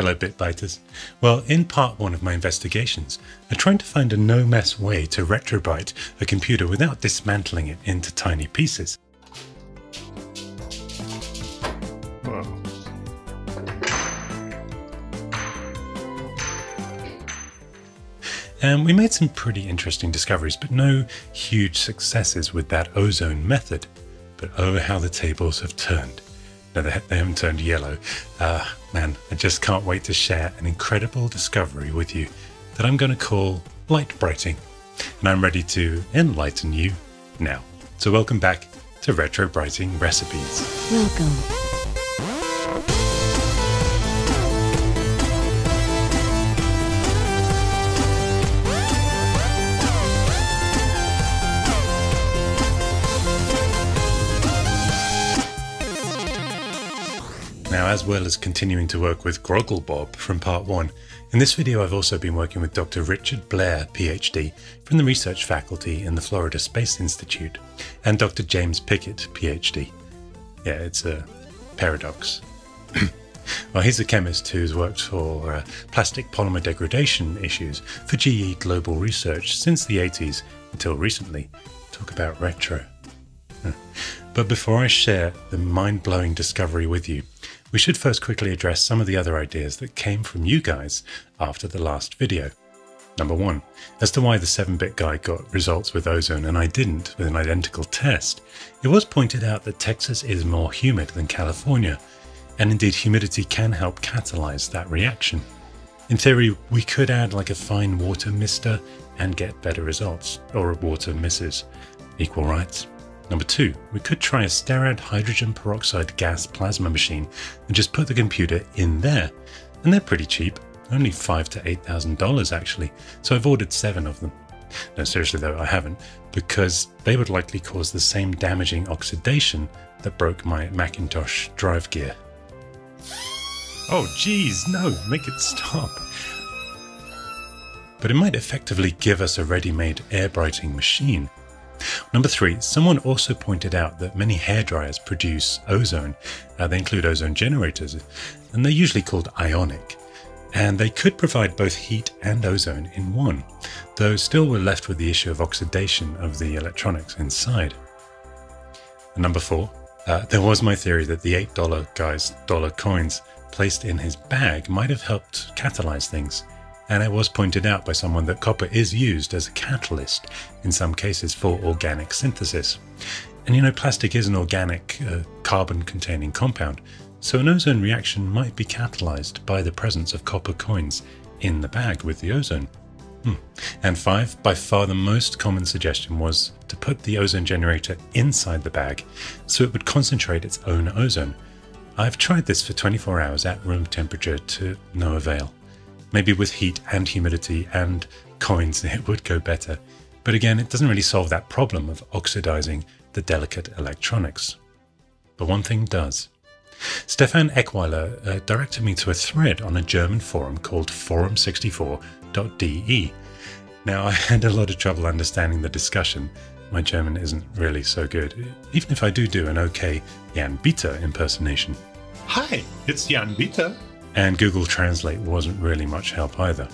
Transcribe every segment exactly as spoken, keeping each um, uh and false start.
Hello Bitbiters. Well, in part one of my investigations, I'm trying to find a no-mess way to retrobrite a computer without dismantling it into tiny pieces. Whoa. And we made some pretty interesting discoveries, but no huge successes with that ozone method. But oh, how the tables have turned. No, they haven't turned yellow. Uh, man, I just can't wait to share an incredible discovery with you that I'm going to call Lightbrighting. And I'm ready to enlighten you now. So welcome back to Retrobrighting Recipes. Welcome. Now, as well as continuing to work with Grogglebob from part one, in this video I've also been working with Doctor Richard Blair PhD from the research faculty in the Florida Space Institute and Doctor James Pickett PhD. Yeah, it's a paradox. Well, he's a chemist who's worked for uh, plastic polymer degradation issues for G E Global Research since the eighties until recently. Talk about retro. But before I share the mind-blowing discovery with you, we should first quickly address some of the other ideas that came from you guys after the last video. Number one, as to why the seven bit guy got results with ozone and I didn't with an identical test, it was pointed out that Texas is more humid than California, and indeed humidity can help catalyze that reaction. In theory, we could add like a fine water mister and get better results, or water misses. Equal rights. Number two, we could try a Sterad hydrogen peroxide gas plasma machine and just put the computer in there. And they're pretty cheap, only five to eight thousand dollars actually. So I've ordered seven of them. No, seriously though, I haven't, because they would likely cause the same damaging oxidation that broke my Macintosh drive gear. Oh geez, no, make it stop. But it might effectively give us a ready-made air-brighting machine. Number three, someone also pointed out that many hairdryers produce ozone. Uh, they include ozone generators, and they're usually called ionic. And they could provide both heat and ozone in one, though still we're left with the issue of oxidation of the electronics inside. And number four, uh, there was my theory that the eight dollar guy's dollar coins placed in his bag might have helped catalyze things. And it was pointed out by someone that copper is used as a catalyst in some cases for organic synthesis. And you know, plastic is an organic uh, carbon-containing compound, so an ozone reaction might be catalyzed by the presence of copper coins in the bag with the ozone. Hmm. And five, by far the most common suggestion was to put the ozone generator inside the bag so it would concentrate its own ozone. I've tried this for twenty-four hours at room temperature to no avail. Maybe with heat and humidity and coins it would go better. But again, it doesn't really solve that problem of oxidizing the delicate electronics. But one thing does. Stefan Eckweiler uh, directed me to a thread on a German forum called forum sixty-four dot d e. Now, I had a lot of trouble understanding the discussion. My German isn't really so good, even if I do do an okay Jan Bieter impersonation. Hi, it's Jan Bieter. And Google Translate wasn't really much help either.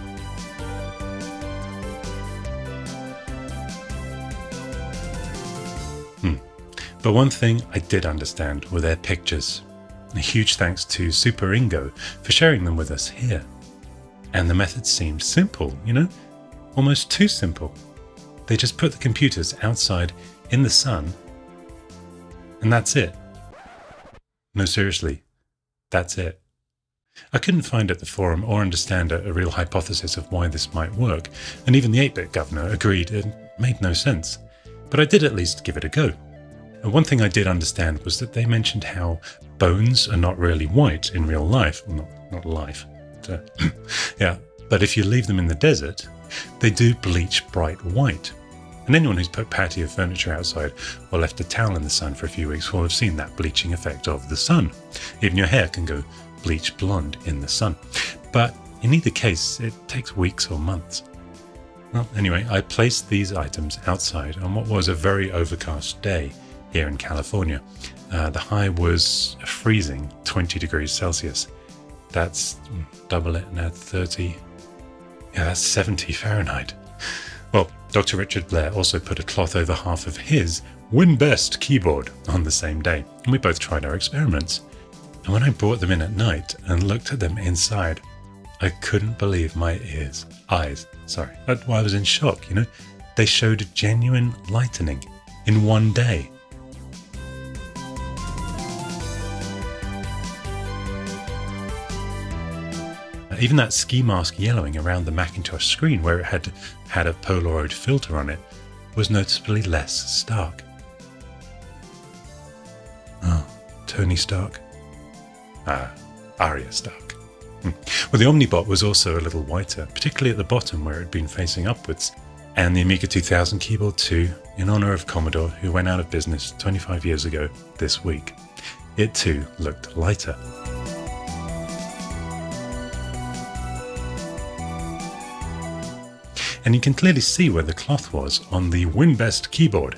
Hmm. But one thing I did understand were their pictures. A huge thanks to Super Ingo for sharing them with us here. And the method seemed simple, you know? Almost too simple. They just put the computers outside in the sun, and that's it. No, seriously, that's it. I couldn't find at the forum or understand a, a real hypothesis of why this might work, and even the eight bit governor agreed it made no sense. But I did at least give it a go. And one thing I did understand was that they mentioned how bones are not really white in real life. Well, not, not life. But, uh, yeah, but if you leave them in the desert, they do bleach bright white. And anyone who's put patio furniture outside or left a towel in the sun for a few weeks will have seen that bleaching effect of the sun. Even your hair can go bleach blonde in the sun. But in either case, it takes weeks or months. Well, anyway, I placed these items outside on what was a very overcast day here in California. Uh, the high was a freezing twenty degrees Celsius. That's double it and add thirty. Yeah, that's seventy Fahrenheit. Well, Doctor Richard Blair also put a cloth over half of his WinBest keyboard on the same day, and we both tried our experiments. And when I brought them in at night and looked at them inside, I couldn't believe my ears, eyes, sorry. But well, I was in shock, you know. They showed genuine lightening in one day. Even that ski mask yellowing around the Macintosh screen where it had had a Polaroid filter on it was noticeably less stark. Oh, Tony Stark. Ah, Arya Stark. Hmm. Well, the Omnibot was also a little whiter, particularly at the bottom where it had been facing upwards. And the Amiga two thousand keyboard too, in honour of Commodore, who went out of business twenty-five years ago this week. It too looked lighter. And you can clearly see where the cloth was on the WinBest keyboard.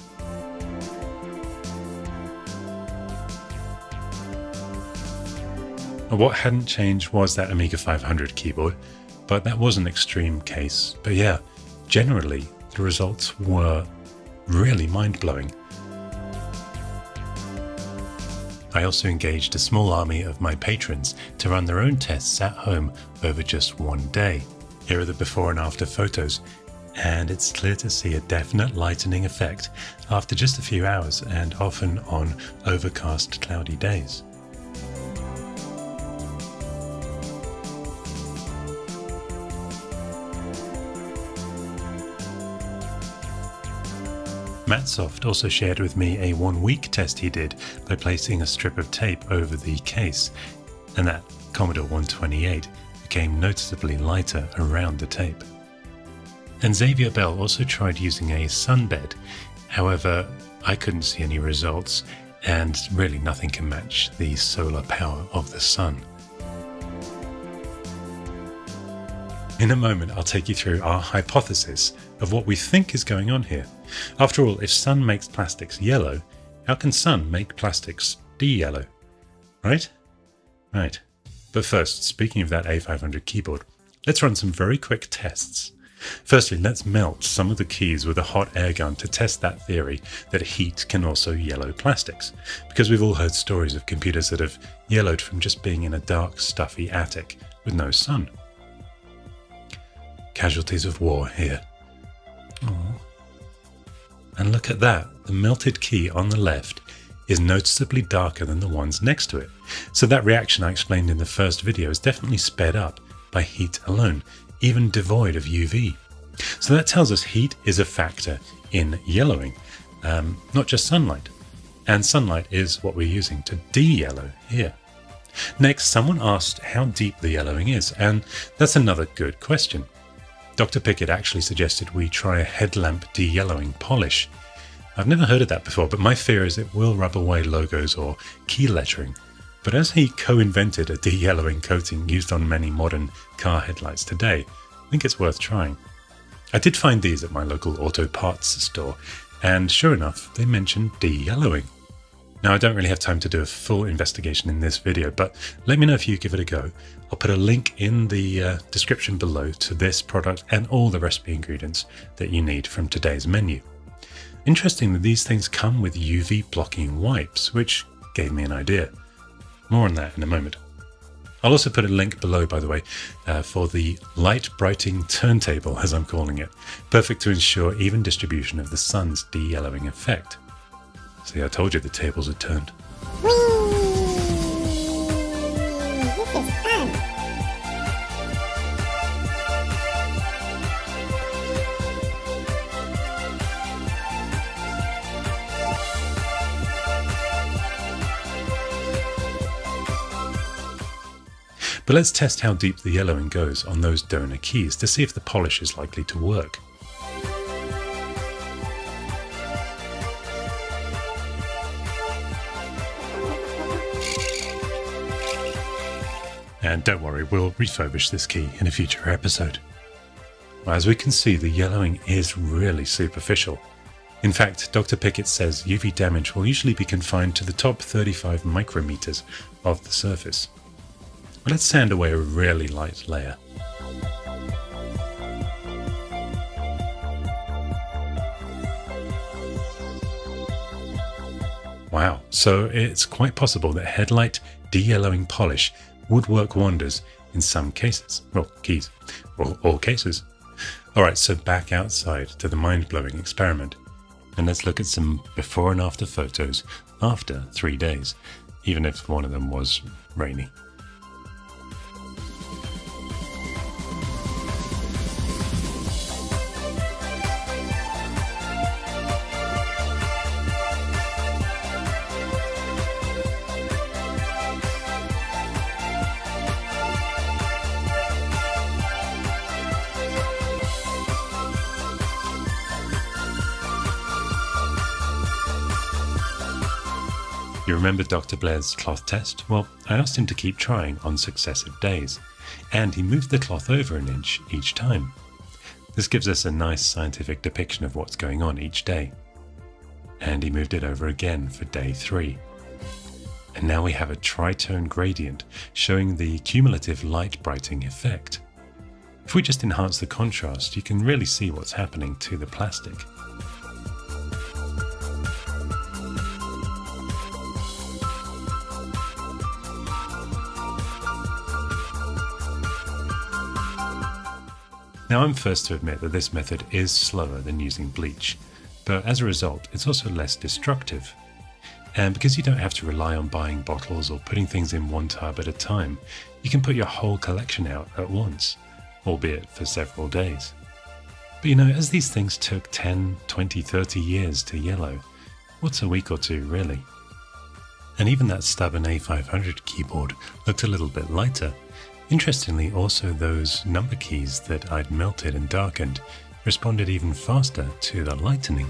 What hadn't changed was that Amiga five hundred keyboard, but that was an extreme case. But yeah, generally the results were really mind-blowing. I also engaged a small army of my patrons to run their own tests at home over just one day. Here are the before and after photos, and it's clear to see a definite lightening effect after just a few hours and often on overcast, cloudy days. Mattsoft also shared with me a one-week test he did by placing a strip of tape over the case, and that Commodore one twenty-eight became noticeably lighter around the tape. And Xavier Bell also tried using a sunbed, however I couldn't see any results, and really nothing can match the solar power of the sun. In a moment I'll take you through our hypothesis of what we think is going on here. After all, if sun makes plastics yellow, how can sun make plastics de-yellow? Right? Right. But first, speaking of that A five hundred keyboard, let's run some very quick tests. Firstly, let's melt some of the keys with a hot air gun to test that theory that heat can also yellow plastics, because we've all heard stories of computers that have yellowed from just being in a dark, stuffy attic with no sun. Casualties of war here. Aww. And look at that, the melted key on the left is noticeably darker than the ones next to it. So that reaction I explained in the first video is definitely sped up by heat alone, even devoid of U V. So that tells us heat is a factor in yellowing, um, not just sunlight. And sunlight is what we're using to de-yellow here. Next, someone asked how deep the yellowing is, and that's another good question. Doctor Pickett actually suggested we try a headlamp de-yellowing polish. I've never heard of that before, but my fear is it will rub away logos or key lettering. But as he co-invented a de-yellowing coating used on many modern car headlights today, I think it's worth trying. I did find these at my local auto parts store, and sure enough, they mentioned de-yellowing. Now, I don't really have time to do a full investigation in this video, but let me know if you give it a go. I'll put a link in the uh, description below to this product and all the recipe ingredients that you need from today's menu. Interestingly, these things come with U V blocking wipes, which gave me an idea. More on that in a moment. I'll also put a link below, by the way, uh, for the Lightbrighting turntable, as I'm calling it. Perfect to ensure even distribution of the sun's de-yellowing effect. See, I told you the tables had turned. Whee! This is fun! But let's test how deep the yellowing goes on those donor keys to see if the polish is likely to work. And don't worry, we'll refurbish this key in a future episode. Well, as we can see, the yellowing is really superficial. In fact, Doctor Pickett says U V damage will usually be confined to the top thirty-five micrometers of the surface. But let's sand away a really light layer. Wow, so it's quite possible that headlight deyellowing polish would work wonders in some cases. Well, keys, or all cases. Alright, so back outside to the mind-blowing experiment. And let's look at some before and after photos after three days, even if one of them was rainy. You remember Doctor Blair's cloth test? Well, I asked him to keep trying on successive days, and he moved the cloth over an inch each time. This gives us a nice scientific depiction of what's going on each day. And he moved it over again for day three. And now we have a tritone gradient showing the cumulative Lightbrighting effect. If we just enhance the contrast, you can really see what's happening to the plastic. Now, I'm first to admit that this method is slower than using bleach, but as a result, it's also less destructive. And because you don't have to rely on buying bottles or putting things in one tub at a time, you can put your whole collection out at once, albeit for several days. But you know, as these things took ten, twenty, thirty years to yellow, what's a week or two really? And even that stubborn A five hundred keyboard looked a little bit lighter. Interestingly, also those number keys that I'd melted and darkened responded even faster to the lightening.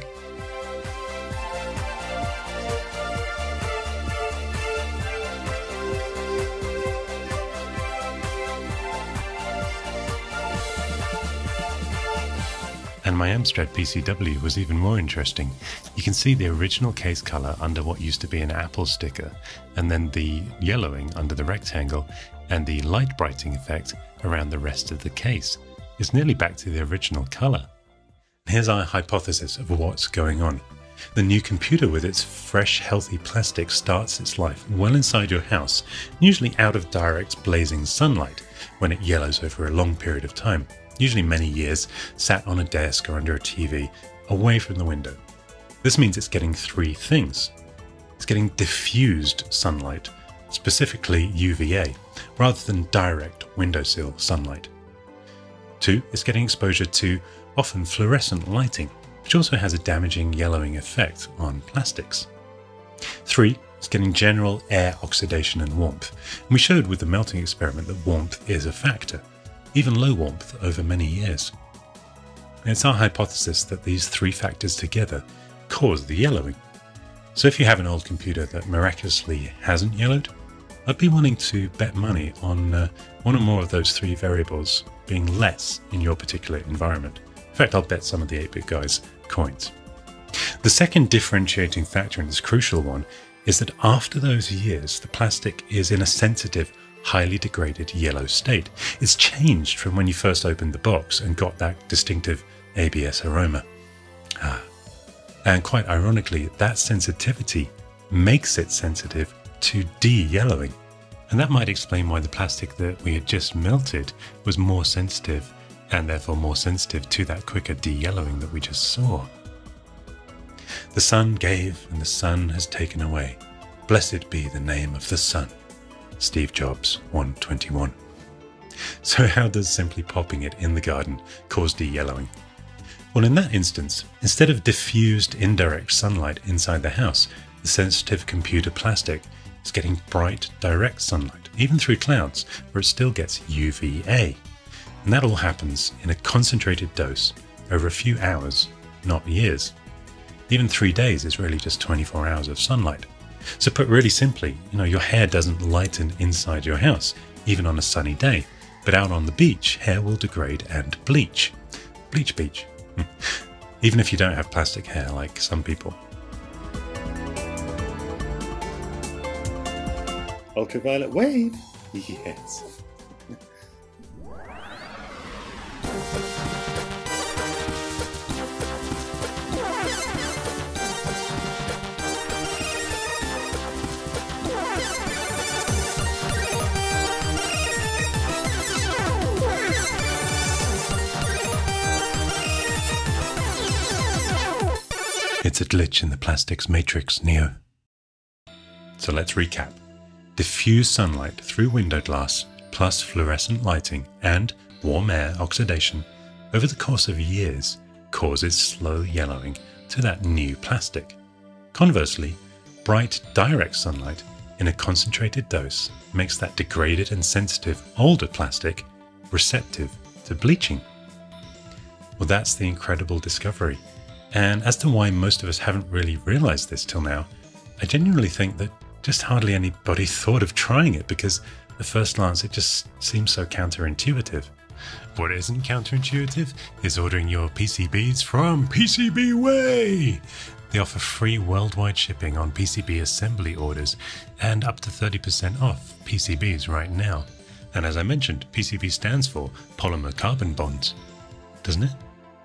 And my Amstrad P C W was even more interesting. You can see the original case color under what used to be an apple sticker, and then the yellowing under the rectangle, and the Lightbrighting effect around the rest of the case. It's nearly back to the original color. Here's our hypothesis of what's going on. The new computer with its fresh, healthy plastic starts its life well inside your house, usually out of direct blazing sunlight, when it yellows over a long period of time, usually many years, sat on a desk or under a T V, away from the window. This means it's getting three things. It's getting diffused sunlight, specifically U V A, rather than direct windowsill sunlight. Two, it's getting exposure to often fluorescent lighting, which also has a damaging yellowing effect on plastics. Three, it's getting general air oxidation and warmth. And we showed with the melting experiment that warmth is a factor, even low warmth over many years. And it's our hypothesis that these three factors together cause the yellowing. So if you have an old computer that miraculously hasn't yellowed, I'd be wanting to bet money on uh, one or more of those three variables being less in your particular environment. In fact, I'll bet some of the eight bit guys coins. The second differentiating factor, and this crucial one, is that after those years, the plastic is in a sensitive, highly degraded yellow state. It's changed from when you first opened the box and got that distinctive A B S aroma. Ah. And quite ironically, that sensitivity makes it sensitive to de-yellowing. And that might explain why the plastic that we had just melted was more sensitive, and therefore more sensitive to that quicker de-yellowing that we just saw. The sun gave and the sun has taken away. Blessed be the name of the sun. Steve Jobs, one twenty-one. So how does simply popping it in the garden cause de-yellowing? Well, in that instance, instead of diffused indirect sunlight inside the house, the sensitive computer plastic is getting bright direct sunlight, even through clouds, where it still gets U V A. And that all happens in a concentrated dose over a few hours, not years. Even three days is really just twenty-four hours of sunlight. So put really simply, you know, your hair doesn't lighten inside your house, even on a sunny day. But out on the beach, hair will degrade and bleach. Bleach beach. Even if you don't have plastic hair like some people. Ultraviolet wave. Yes. It's a glitch in the plastic's matrix, Neo. So let's recap. Diffuse sunlight through window glass, plus fluorescent lighting and warm air oxidation over the course of years causes slow yellowing to that new plastic. Conversely, bright direct sunlight in a concentrated dose makes that degraded and sensitive older plastic receptive to bleaching. Well, that's the incredible discovery. And as to why most of us haven't really realized this till now, I genuinely think that just hardly anybody thought of trying it because at first glance it just seems so counterintuitive. What isn't counterintuitive is ordering your P C Bs from P C B Way. They offer free worldwide shipping on P C B assembly orders and up to thirty percent off P C Bs right now. And as I mentioned, P C B stands for polymer carbon bonds, doesn't it?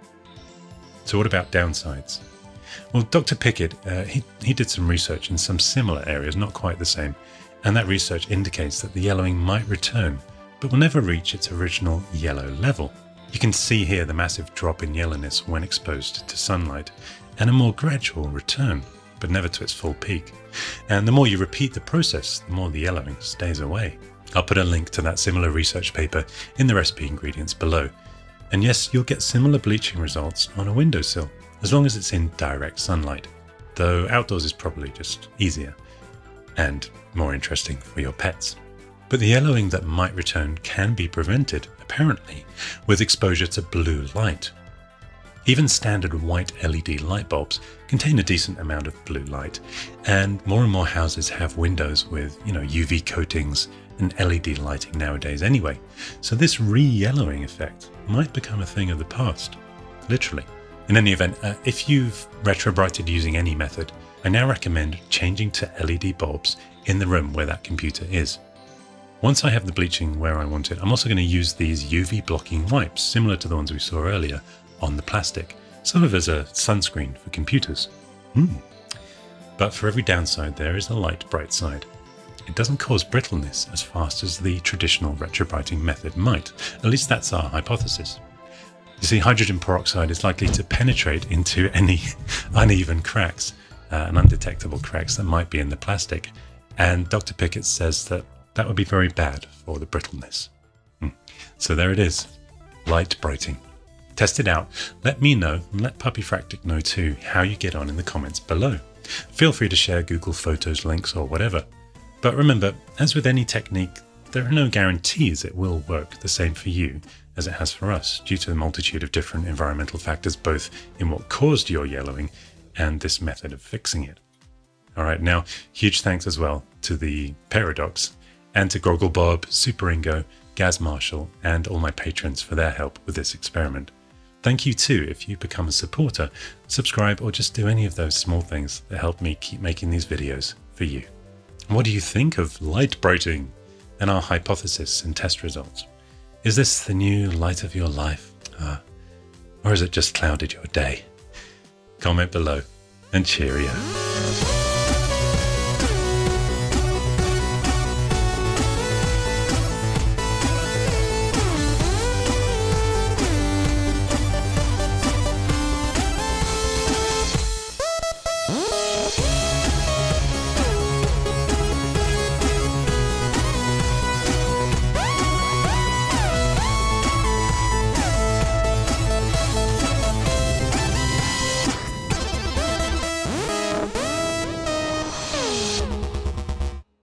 So what about downsides? Well, Doctor Pickett, uh, he, he did some research in some similar areas, not quite the same, and that research indicates that the yellowing might return, but will never reach its original yellow level. You can see here the massive drop in yellowness when exposed to sunlight, and a more gradual return, but never to its full peak. And the more you repeat the process, the more the yellowing stays away. I'll put a link to that similar research paper in the recipe ingredients below. And yes, you'll get similar bleaching results on a windowsill, as long as it's in direct sunlight, though outdoors is probably just easier and more interesting for your pets. But the yellowing that might return can be prevented, apparently, with exposure to blue light. Even standard white L E D light bulbs contain a decent amount of blue light, and more and more houses have windows with, you know, U V coatings and L E D lighting nowadays anyway, so this re-yellowing effect might become a thing of the past, literally. In any event, uh, if you've retrobrighted using any method, I now recommend changing to L E D bulbs in the room where that computer is. Once I have the bleaching where I want it, I'm also going to use these U V blocking wipes, similar to the ones we saw earlier, on the plastic, sort of as a sunscreen for computers. Hmm. But for every downside, there is a light bright side. It doesn't cause brittleness as fast as the traditional retrobrighting method might. At least that's our hypothesis. You see, hydrogen peroxide is likely to penetrate into any uneven cracks uh, and undetectable cracks that might be in the plastic. And Doctor Pickett says that that would be very bad for the brittleness. Hmm. So there it is, Lightbrighting. Test it out, let me know, and let Puppyfractic know too how you get on in the comments below. Feel free to share Google Photos links or whatever. But remember, as with any technique, there are no guarantees it will work the same for you as it has for us, due to the multitude of different environmental factors, both in what caused your yellowing and this method of fixing it. Alright, now, huge thanks as well to the Paradox, and to Groggle Bob, Super Ingo, Gaz Marshall, and all my patrons for their help with this experiment. Thank you too if you become a supporter, subscribe, or just do any of those small things that help me keep making these videos for you. What do you think of Lightbrighting and our hypothesis and test results? Is this the new light of your life? Uh, or has it just clouded your day? Comment below and cheerio.